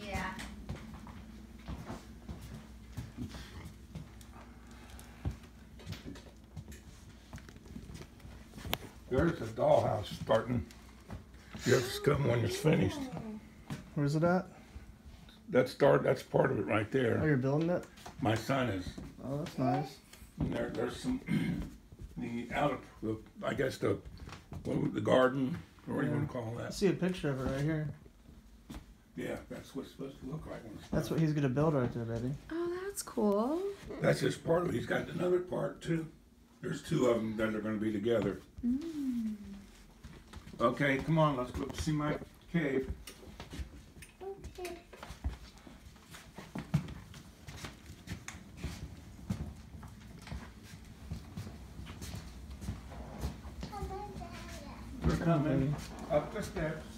Yeah. There's a dollhouse starting. You have to come when it's finished. Where's it at? That's part of it right Oh, there. you're building it? My son is. Oh, that's nice. And there's some I guess the garden, or what do you want to call I that? see a picture of it right here. Yeah, that's what it's supposed to look like when it's That's done. what he's gonna build right there, baby. Oh, that's cool. That's just part of it. He's got another part too. There's two of them that are going to be together. Okay, come on, let's go see my cave. Okay. We're coming up the steps.